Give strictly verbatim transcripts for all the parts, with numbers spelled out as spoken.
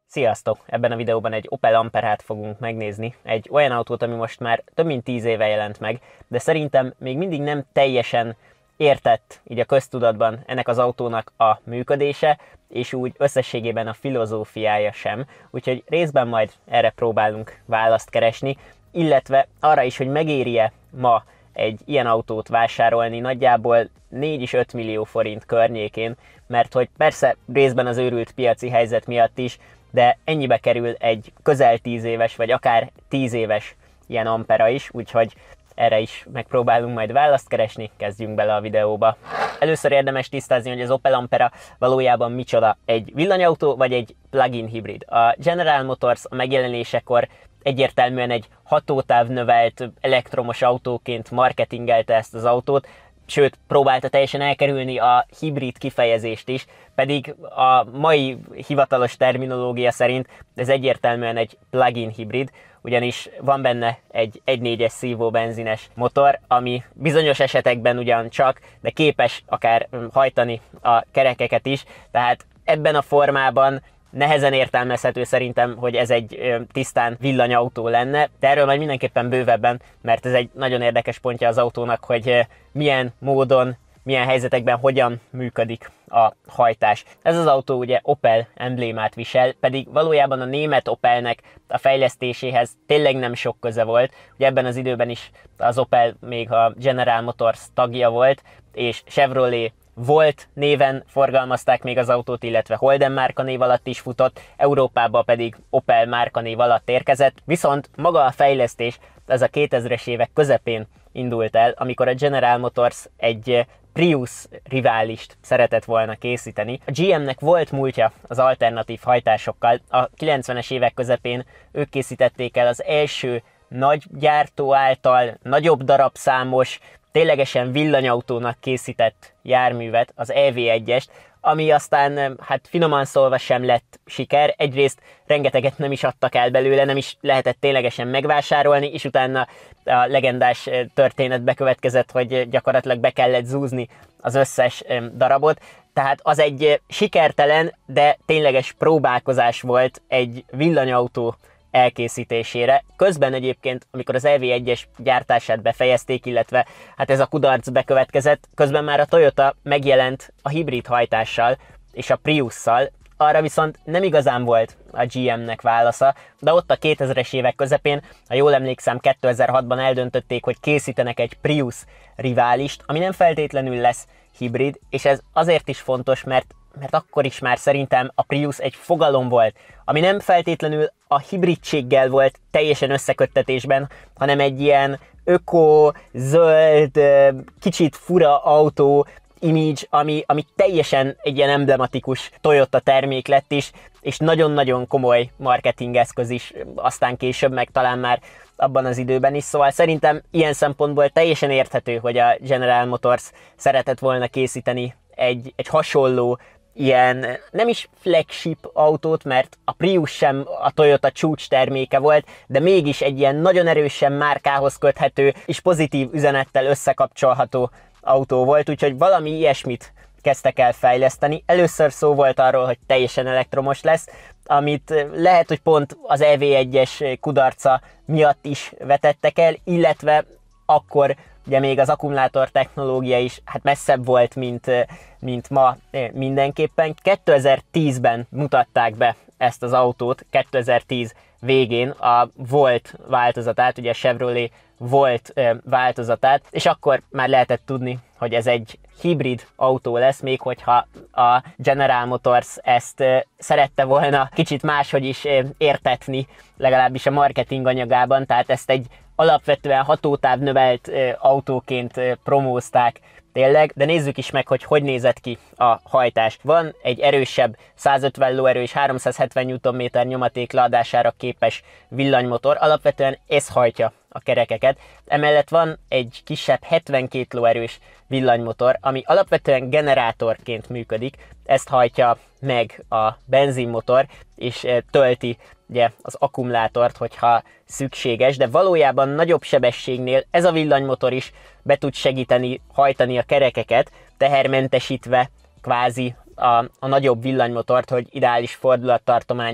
Sziasztok! Ebben a videóban egy Opel Amperát fogunk megnézni, egy olyan autót, ami most már több mint tíz éve jelent meg, de szerintem még mindig nem teljesen értett így a köztudatban ennek az autónak a működése, és úgy összességében a filozófiája sem, úgyhogy részben majd erre próbálunk választ keresni, illetve arra is, hogy megéri-e ma egy ilyen autót vásárolni nagyjából négy és öt millió forint környékén, mert hogy persze részben az őrült piaci helyzet miatt is, de ennyibe kerül egy közel tíz éves, vagy akár tíz éves ilyen Ampera is, úgyhogy erre is megpróbálunk majd választ keresni, kezdjünk bele a videóba. Először érdemes tisztázni, hogy az Opel Ampera valójában micsoda, egy villanyautó vagy egy plug-in hibrid. A General Motors a megjelenésekor egyértelműen egy hatótáv növelt elektromos autóként marketingelte ezt az autót, sőt, próbálta teljesen elkerülni a hibrid kifejezést is, pedig a mai hivatalos terminológia szerint ez egyértelműen egy plug-in hibrid, ugyanis van benne egy egy négyes szívó benzines motor, ami bizonyos esetekben ugyan csak, de képes akár hajtani a kerekeket is, tehát ebben a formában nehezen értelmezhető szerintem, hogy ez egy ö, tisztán villanyautó lenne, de erről majd mindenképpen bővebben, mert ez egy nagyon érdekes pontja az autónak, hogy ö, milyen módon, milyen helyzetekben hogyan működik a hajtás. Ez az autó ugye Opel emblémát visel, pedig valójában a német Opelnek a fejlesztéséhez tényleg nem sok köze volt. Ugye ebben az időben is az Opel még a General Motors tagja volt, és Chevrolet Volt néven forgalmazták még az autót, illetve Holden márkanév alatt is futott, Európában pedig Opel márkanév alatt érkezett, viszont maga a fejlesztés ez a kétezres évek közepén indult el, amikor a General Motors egy Prius riválist szeretett volna készíteni. A gé em-nek volt múltja az alternatív hajtásokkal, a kilencvenes évek közepén ők készítették el az első nagy gyártó által nagyobb darabszámos, ténylegesen villanyautónak készített járművet, az é vé egyest, ami aztán hát finoman szólva sem lett siker. Egyrészt rengeteget nem is adtak el belőle, nem is lehetett ténylegesen megvásárolni, és utána a legendás történet bekövetkezett, hogy gyakorlatilag be kellett zúzni az összes darabot. Tehát az egy sikertelen, de tényleges próbálkozás volt egy villanyautó elkészítésére. Közben egyébként, amikor az é vé egyes gyártását befejezték, illetve hát ez a kudarc bekövetkezett, közben már a Toyota megjelent a hibrid hajtással és a Priusszal, arra viszont nem igazán volt a gé em-nek válasza, de ott a kétezres évek közepén, ha jól emlékszem, kétezer-hatban eldöntötték, hogy készítenek egy Prius riválist, ami nem feltétlenül lesz hibrid, és ez azért is fontos, mert mert akkor is már szerintem a Prius egy fogalom volt, ami nem feltétlenül a hibridséggel volt teljesen összeköttetésben, hanem egy ilyen öko, zöld, kicsit fura autó image, ami, ami teljesen egy ilyen emblematikus Toyota termék lett is, és nagyon-nagyon komoly marketingeszköz is, aztán később, meg talán már abban az időben is, szóval szerintem ilyen szempontból teljesen érthető, hogy a General Motors szeretett volna készíteni egy, egy hasonló, ilyen nem is flagship autót, mert a Prius sem a Toyota csúcs terméke volt, de mégis egy ilyen nagyon erősen márkához köthető és pozitív üzenettel összekapcsolható autó volt, úgyhogy valami ilyesmit kezdtek el fejleszteni. Először szó volt arról, hogy teljesen elektromos lesz, amit lehet, hogy pont az é vé egyes kudarca miatt is vetettek el, illetve akkor ugye még az akkumulátor technológia is hát messzebb volt, mint, mint ma mindenképpen. kétezer-tízben mutatták be ezt az autót, kétezer-tíz végén a Volt változatát, ugye a Chevrolet Volt változatát, és akkor már lehetett tudni, hogy ez egy hibrid autó lesz, még hogyha a General Motors ezt szerette volna kicsit máshogy is értetni, legalábbis a marketing anyagában, tehát ezt egy alapvetően hatótáv növelt autóként promózták tényleg, de nézzük is meg, hogy hogy nézett ki a hajtás. Van egy erősebb százötven lóerő és háromszázhetven newtonméter nyomaték leadására képes villanymotor, alapvetően ez hajtja a kerekeket. Emellett van egy kisebb hetvenkét lóerős villanymotor, ami alapvetően generátorként működik, ezt hajtja meg a benzinmotor, és tölti ugye az akkumulátort, hogyha szükséges, de valójában nagyobb sebességnél ez a villanymotor is be tud segíteni hajtani a kerekeket, tehermentesítve kvázi a, a nagyobb villanymotort, hogy ideális fordulattartományon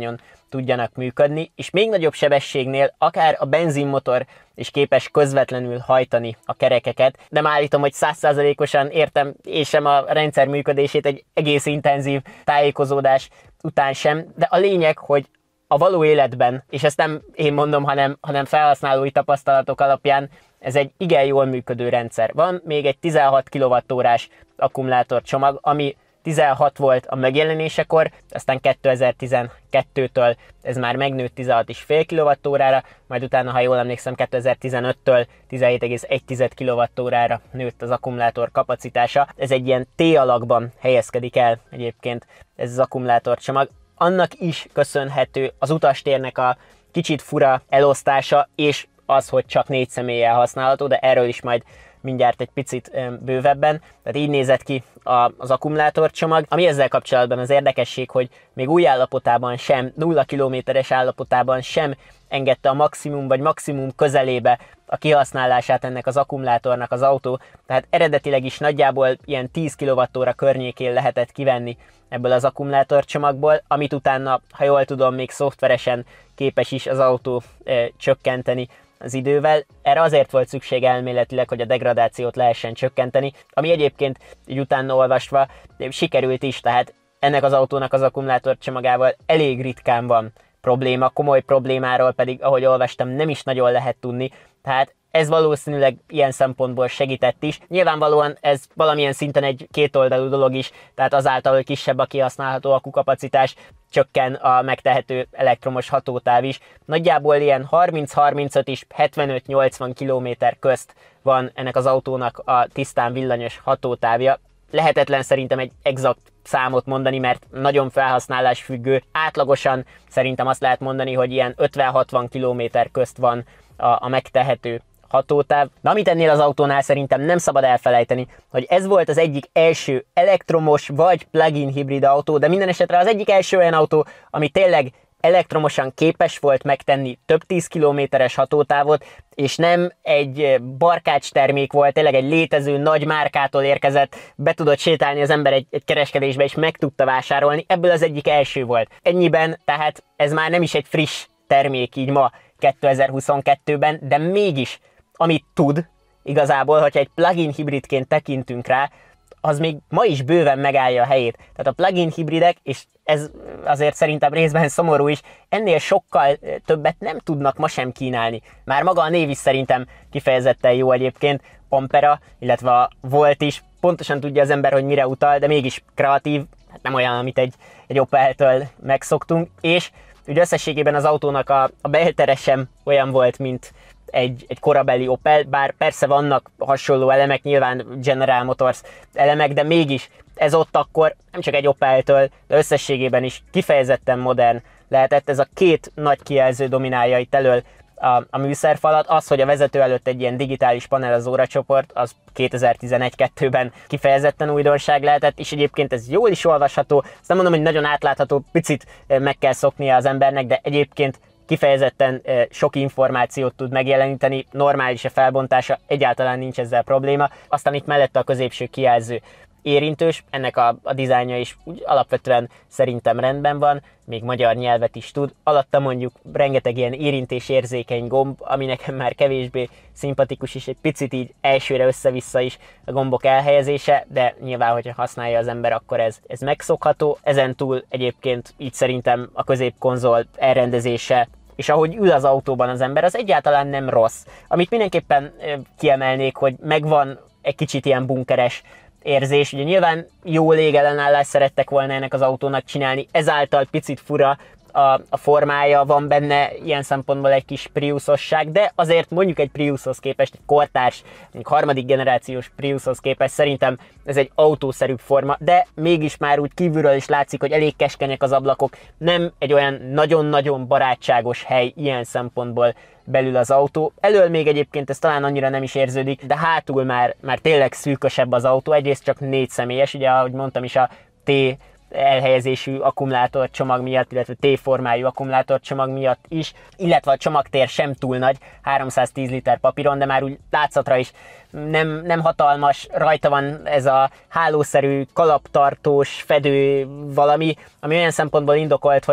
tudjanak működni, és még nagyobb sebességnél akár a benzinmotor is képes közvetlenül hajtani a kerekeket. Nem állítom, hogy száz százalékosan értem és sem a rendszer működését egy egész intenzív tájékozódás után sem, de a lényeg, hogy a való életben, és ezt nem én mondom, hanem, hanem felhasználói tapasztalatok alapján, ez egy igen jól működő rendszer. Van még egy tizenhat kilowattórás akkumulátorcsomag, ami tizenhat volt a megjelenésekor, aztán kétezer-tizenkettőtől ez már megnőtt tizenhat egész öt kilovattórára, majd utána, ha jól emlékszem, kétezer-tizenöttől tizenhét egész egy kilovattórára nőtt az akkumulátor kapacitása. Ez egy ilyen T-alakban helyezkedik el egyébként ez az akkumulátorcsomag. Annak is köszönhető az utastérnek a kicsit fura elosztása, és az, hogy csak négy személlyel használható, de erről is majd mindjárt egy picit bővebben. Tehát így nézett ki az akkumulátorcsomag. Ami ezzel kapcsolatban az érdekesség, hogy még új állapotában sem, nulla kilométeres állapotában sem engedte a maximum vagy maximum közelébe a kihasználását ennek az akkumulátornak az autó. Tehát eredetileg is nagyjából ilyen tíz kilovattóra környékén lehetett kivenni ebből az akkumulátorcsomagból, amit utána, ha jól tudom, még szoftveresen képes is az autó e, csökkenteni az idővel. Erre azért volt szükség elméletileg, hogy a degradációt lehessen csökkenteni, ami egyébként így utána olvasva sikerült is, tehát ennek az autónak az akkumulátorcsomagával elég ritkán van probléma, komoly problémáról pedig, ahogy olvastam, nem is nagyon lehet tudni, tehát ez valószínűleg ilyen szempontból segített is. Nyilvánvalóan ez valamilyen szinten egy kétoldalú dolog is, tehát azáltal, hogy kisebb a kihasználható akkukapacitás, csökken a megtehető elektromos hatótáv is. Nagyjából ilyen harminc-harmincöt és hetvenöt-nyolcvan kilométer közt van ennek az autónak a tisztán villanyos hatótávja. Lehetetlen szerintem egy exakt számot mondani, mert nagyon felhasználás függő. Átlagosan szerintem azt lehet mondani, hogy ilyen ötven-hatvan kilométer közt van a, a megtehető hatótáv. Na, amit ennél az autónál szerintem nem szabad elfelejteni, hogy ez volt az egyik első elektromos vagy plug-in hibrid autó, de minden esetre az egyik első olyan autó, ami tényleg elektromosan képes volt megtenni több tíz kilométeres hatótávot, és nem egy barkács termék volt, tényleg egy létező nagy márkától érkezett, be tudott sétálni az ember egy, egy kereskedésbe, és meg tudta vásárolni, ebből az egyik első volt. Ennyiben, tehát ez már nem is egy friss termék így ma kétezer-huszonkettőben, de mégis, amit tud, igazából, hogyha egy plug-in hibridként tekintünk rá, az még ma is bőven megállja a helyét. Tehát a plug-in hibridek, és ez azért szerintem részben szomorú is, ennél sokkal többet nem tudnak ma sem kínálni. Már maga a név is szerintem kifejezetten jó egyébként, Ampera, illetve a Volt is, pontosan tudja az ember, hogy mire utal, de mégis kreatív, hát nem olyan, amit egy, egy Opeltől megszoktunk, és ugye összességében az autónak a, a beltere sem olyan volt, mint egy, egy korabeli Opel, bár persze vannak hasonló elemek, nyilván General Motors elemek, de mégis ez ott akkor nem csak egy Opeltől, de összességében is kifejezetten modern lehetett. Ez a két nagy kijelző dominálja itt elől a, a műszerfalat. Az, hogy a vezető előtt egy ilyen digitális panel az óracsoport, az kétezer-tizenegy-kettőben kifejezetten újdonság lehetett, és egyébként ez jól is olvasható. Azt nem mondom, hogy nagyon átlátható, picit meg kell szoknia az embernek, de egyébként kifejezetten sok információt tud megjeleníteni, normális a felbontása, egyáltalán nincs ezzel probléma. Aztán itt mellette a középső kijelző érintős, ennek a, a dizájnja is úgy alapvetően szerintem rendben van, még magyar nyelvet is tud. Alatta mondjuk rengeteg ilyen érintésérzékeny gomb, ami nekem már kevésbé szimpatikus, és egy picit így elsőre össze-vissza is a gombok elhelyezése, de nyilván, hogyha használja az ember, akkor ez, ez megszokható. Ezen túl egyébként így szerintem a középkonzol elrendezése, és ahogy ül az autóban az ember, az egyáltalán nem rossz. Amit mindenképpen kiemelnék, hogy megvan egy kicsit ilyen bunkeres érzés. Ugye nyilván jó légellenállást szerettek volna ennek az autónak csinálni, ezáltal picit fura a, a formája, van benne ilyen szempontból egy kis Priusosság, de azért mondjuk egy Priushoz képest, egy kortárs, egy harmadik generációs Priushoz képest szerintem ez egy autószerűbb forma, de mégis már úgy kívülről is látszik, hogy elég keskenyek az ablakok, nem egy olyan nagyon-nagyon barátságos hely ilyen szempontból belül az autó. Elől még egyébként ez talán annyira nem is érződik, de hátul már, már tényleg szűkösebb az autó, egyrészt csak négy személyes, ugye ahogy mondtam is a T elhelyezésű akkumulátorcsomag miatt, illetve T-formájú akkumulátorcsomag miatt is, illetve a csomagtér sem túl nagy, háromszáztíz liter papíron, de már úgy látszatra is nem, nem hatalmas, rajta van ez a hálószerű, kalaptartós, fedő valami, ami olyan szempontból indokolt, hogy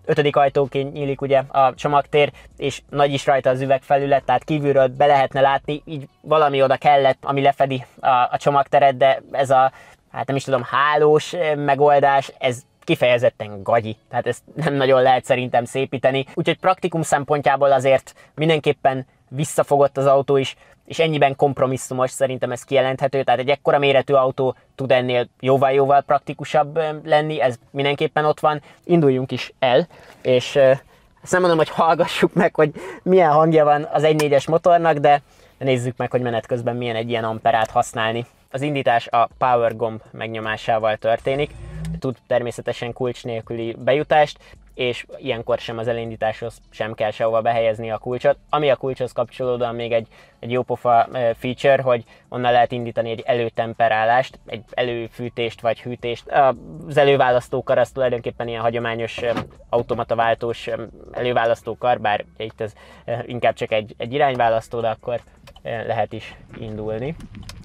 ötödik ajtóként nyílik ugye a csomagtér, és nagy is rajta az üvegfelület, tehát kívülről be lehetne látni, így valami oda kellett, ami lefedi a, a csomagteret, de ez a, hát nem is tudom, hálós megoldás, ez kifejezetten gagyi, tehát ezt nem nagyon lehet szerintem szépíteni. Úgyhogy praktikum szempontjából azért mindenképpen visszafogott az autó is, és ennyiben kompromisszumos, szerintem ez kijelenthető, tehát egy ekkora méretű autó tud ennél jóval-jóval praktikusabb lenni, ez mindenképpen ott van. Induljunk is el, és ezt nem mondom, hogy hallgassuk meg, hogy milyen hangja van az egy négyes motornak, de nézzük meg, hogy menet közben milyen egy ilyen amperát használni. Az indítás a power gomb megnyomásával történik, tud természetesen kulcs nélküli bejutást, és ilyenkor sem az elindításhoz sem kell sehova behelyezni a kulcsot. Ami a kulcshoz kapcsolódóan még egy, egy jópofa feature, hogy onnan lehet indítani egy előtemperálást, egy előfűtést vagy hűtést. Az előválasztókar az tulajdonképpen ilyen hagyományos automata váltós előválasztókar, bár itt ez inkább csak egy, egy irányválasztó, de akkor lehet is indulni.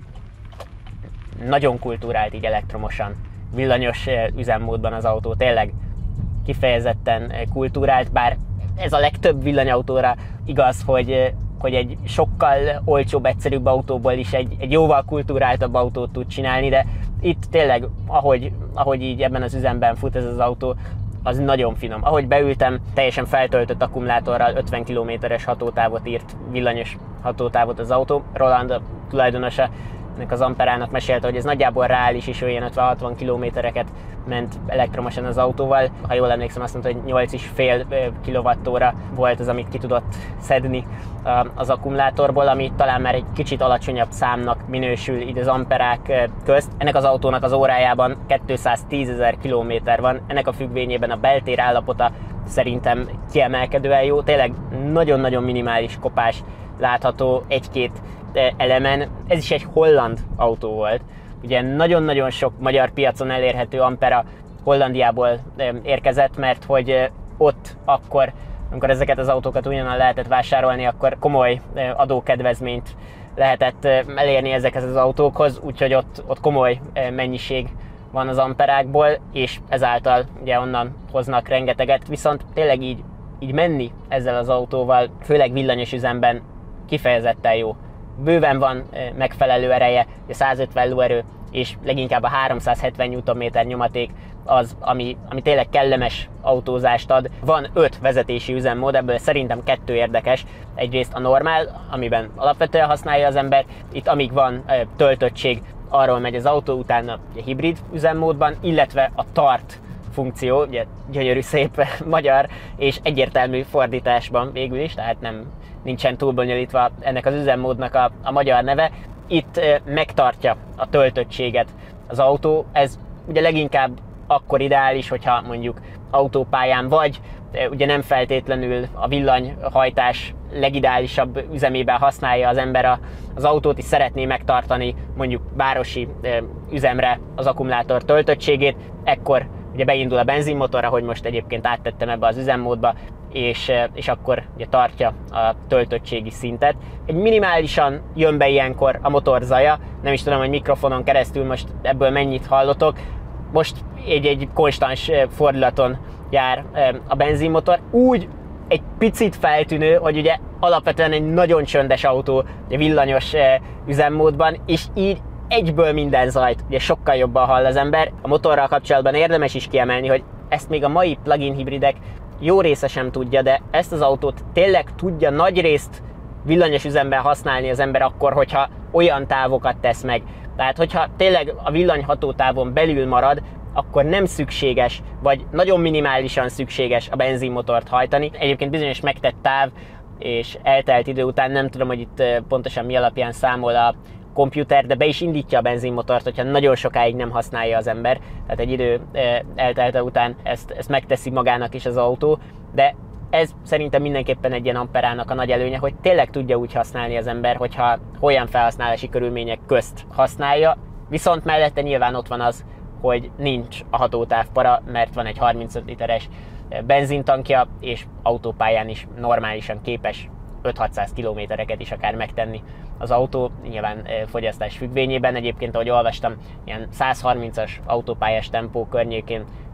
Nagyon kultúrált így elektromosan, villanyos üzemmódban az autó, tényleg kifejezetten kultúrált, bár ez a legtöbb villanyautóra igaz, hogy, hogy egy sokkal olcsóbb, egyszerűbb autóból is egy, egy jóval kultúráltabb autót tud csinálni, de itt tényleg, ahogy, ahogy így ebben az üzemben fut ez az autó, az nagyon finom. Ahogy beültem, teljesen feltöltött akkumulátorral ötven kilométeres hatótávot írt, villanyos hatótávot az autó. Roland, a tulajdonosa ennek az amperának mesélte, hogy ez nagyjából reális is, olyan ötven-hatvan kilométereket ment elektromosan az autóval. Ha jól emlékszem, azt mondta, hogy nyolc egész öt kilovattóra volt az, amit ki tudott szedni az akkumulátorból, ami talán már egy kicsit alacsonyabb számnak minősül így az amperák közt. Ennek az autónak az órájában kétszáztízezer kilométer van, ennek a függvényében a beltér állapota szerintem kiemelkedően jó, tényleg nagyon-nagyon minimális kopás látható egy-két elemen. Ez is egy holland autó volt. Ugye nagyon-nagyon sok magyar piacon elérhető ampera Hollandiából érkezett, mert hogy ott akkor, amikor ezeket az autókat ugyanan lehetett vásárolni, akkor komoly adókedvezményt lehetett elérni ezekhez az autókhoz, úgyhogy ott, ott komoly mennyiség van az amperákból, és ezáltal ugye onnan hoznak rengeteget, viszont tényleg így, így menni ezzel az autóval, főleg villanyos üzemben kifejezetten jó. Bőven van megfelelő ereje, százötven lóerő, és leginkább a háromszázhetven newtonméter nyomaték az, ami, ami tényleg kellemes autózást ad. Van öt vezetési üzemmód, ebből szerintem kettő érdekes. Egyrészt a normál, amiben alapvetően használja az ember, itt amíg van töltöttség, arról megy az autó, utána a hibrid üzemmódban, illetve a tart funkció, ugye gyönyörű szép magyar és egyértelmű fordításban végül is, tehát nem nincsen túlbonyolítva ennek az üzemmódnak a, a magyar neve. Itt e, megtartja a töltöttséget az autó, ez ugye leginkább akkor ideális, hogyha mondjuk autópályán vagy, e, ugye nem feltétlenül a villanyhajtás legideálisabb üzemében használja az ember a, az autót, és szeretné megtartani mondjuk városi e, üzemre az akkumulátor töltöttségét, ekkor ugye beindul a benzinmotor, ahogy most egyébként áttettem ebbe az üzemmódba, és, és akkor ugye tartja a töltöttségi szintet. Egy minimálisan jön be ilyenkor a motor zaja, nem is tudom, hogy mikrofonon keresztül most ebből mennyit hallotok. Most egy, egy konstans fordulaton jár a benzinmotor. Úgy egy picit feltűnő, hogy ugye alapvetően egy nagyon csöndes autó, ugye villanyos üzemmódban, és így egyből minden zajt ugye sokkal jobban hall az ember. A motorral kapcsolatban érdemes is kiemelni, hogy ezt még a mai plug-in hibridek jó része sem tudja, de ezt az autót tényleg tudja nagy részt villanyos üzemben használni az ember akkor, hogyha olyan távokat tesz meg. Tehát, hogyha tényleg a villanyhatótávon belül marad, akkor nem szükséges, vagy nagyon minimálisan szükséges a benzinmotort hajtani. Egyébként bizonyos megtett táv és eltelt idő után, nem tudom, hogy itt pontosan mi alapján számol a komputer, de be is indítja a benzinmotort, hogyha nagyon sokáig nem használja az ember. Tehát egy idő eltelte után ezt, ezt megteszi magának is az autó, de ez szerintem mindenképpen egy ilyen amperának a nagy előnye, hogy tényleg tudja úgy használni az ember, hogyha olyan felhasználási körülmények közt használja, viszont mellette nyilván ott van az, hogy nincs a hatótávpara, mert van egy harmincöt literes benzintankja, és autópályán is normálisan képes öt-hatszáz kilométereket is akár megtenni az autó, nyilván fogyasztás függvényében. Egyébként, ahogy olvastam, ilyen száz harmincas autópályás tempó környékén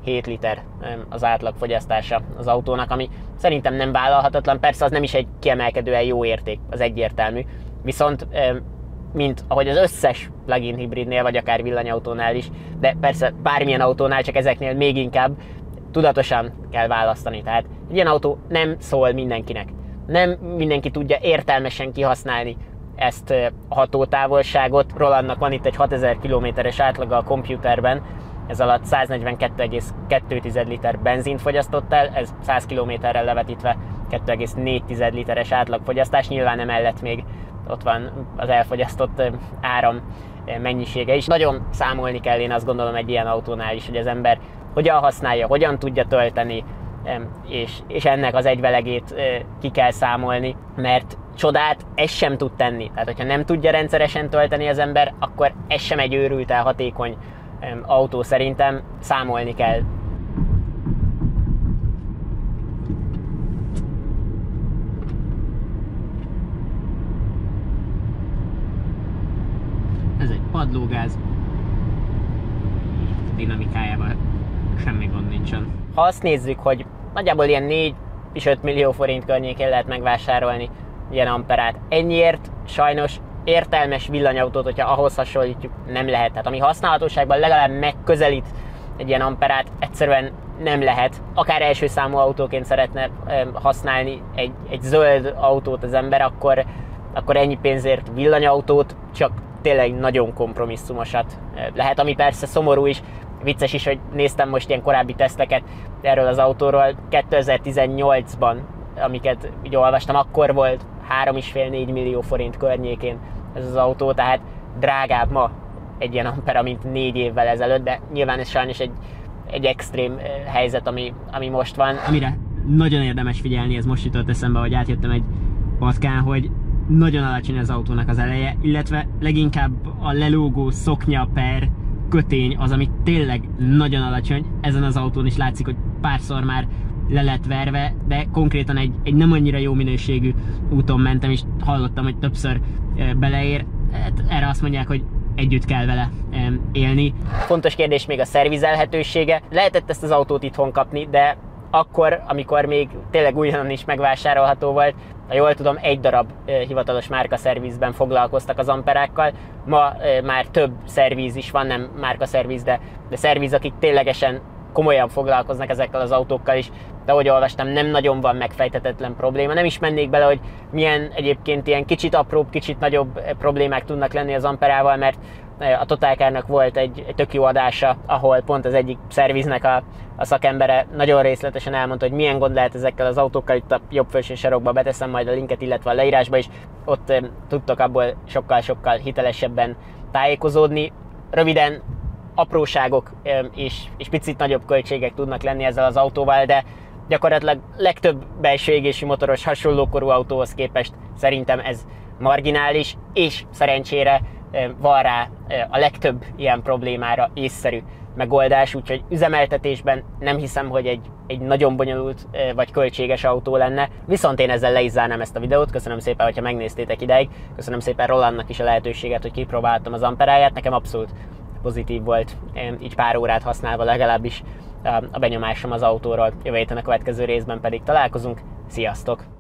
hét liter az átlagfogyasztása az autónak, ami szerintem nem vállalhatatlan, persze az nem is egy kiemelkedően jó érték, az egyértelmű, viszont mint ahogy az összes plug-in hibridnél, vagy akár villanyautónál is, de persze bármilyen autónál, csak ezeknél még inkább tudatosan kell választani. Tehát egy ilyen autó nem szól mindenkinek. Nem mindenki tudja értelmesen kihasználni ezt a hatótávolságot. Rolandnak van itt egy hatezer kilométeres átlaga a komputerben, ez alatt száznegyvenkettő egész kettő liter benzint fogyasztott el, ez száz kilométerrel levetítve kettő egész négy literes átlagfogyasztás, nyilván emellett még ott van az elfogyasztott áram mennyisége is. Nagyon számolni kell, én azt gondolom, egy ilyen autónál is, hogy az ember hogyan használja, hogyan tudja tölteni, és, és ennek az egyvelegét ki kell számolni, mert csodát ez sem tud tenni. Tehát, hogyha nem tudja rendszeresen tölteni az ember, akkor ez sem egy őrült el hatékony autó, szerintem számolni kell. Ez egy padlógáz, dinamikájában semmi gond nincsen. Ha azt nézzük, hogy nagyjából ilyen négy és öt millió forint környékén lehet megvásárolni ilyen amperát, ennyiért sajnos értelmes villanyautót, hogyha ahhoz hasonlítjuk, nem lehet. Tehát ami használhatóságban legalább megközelít egy ilyen amperát, egyszerűen nem lehet. Akár első számú autóként szeretne használni egy, egy zöld autót az ember, akkor, akkor ennyi pénzért villanyautót csak tényleg nagyon kompromisszumosat lehet, ami persze szomorú is. Vicces is, hogy néztem most ilyen korábbi teszteket erről az autóról. kétezer-tizennyolcban, amiket így olvastam, akkor volt három és fél négy millió forint környékén ez az autó, tehát drágább ma egy ilyen ampera, mint négy évvel ezelőtt, de nyilván ez sajnos egy, egy extrém helyzet, ami, ami most van. Amire nagyon érdemes figyelni, ez most jutott eszembe, hogy átjöttem egy patkán, hogy nagyon alacsony az autónak az eleje, illetve leginkább a lelógó szoknya per kötény az, ami tényleg nagyon alacsony. Ezen az autón is látszik, hogy párszor már le lett verve, de konkrétan egy, egy nem annyira jó minőségű úton mentem, és hallottam, hogy többször beleér. Erre azt mondják, hogy együtt kell vele élni. Fontos kérdés még a szervizelhetősége. Lehetett ezt az autót itthon kapni, de akkor, amikor még tényleg újonnan is megvásárolható volt, ha jól tudom, egy darab hivatalos márkaszervizben foglalkoztak az amperákkal. Ma már több szerviz is van, nem márkaszerviz, de, de szerviz, akik ténylegesen komolyan foglalkoznak ezekkel az autókkal is, de ahogy olvastam, nem nagyon van megfejtetetlen probléma. Nem is mennék bele, hogy milyen egyébként ilyen kicsit apróbb, kicsit nagyobb problémák tudnak lenni az amperával, mert a Totalcarnak volt egy, egy tök jó adása, ahol pont az egyik szerviznek a, a szakembere nagyon részletesen elmondta, hogy milyen gond lehet ezekkel az autókkal. Itt a jobb felső sarokba beteszem majd a linket, illetve a leírásba is. Ott um, tudtok abból sokkal-sokkal hitelesebben tájékozódni. Röviden, apróságok um, és, és picit nagyobb költségek tudnak lenni ezzel az autóval, de gyakorlatilag legtöbb belső égésű motoros hasonlókorú autóhoz képest szerintem ez marginális, és szerencsére van rá a legtöbb ilyen problémára észszerű megoldás, úgyhogy üzemeltetésben nem hiszem, hogy egy, egy nagyon bonyolult vagy költséges autó lenne. Viszont én ezzel le is zárnám ezt a videót. Köszönöm szépen, hogyha megnéztétek ideig. Köszönöm szépen Rolandnak is a lehetőséget, hogy kipróbáltam az amperáját. Nekem abszolút pozitív volt, így pár órát használva legalábbis a benyomásom az autóról. Jövő héten a következő részben pedig találkozunk. Sziasztok!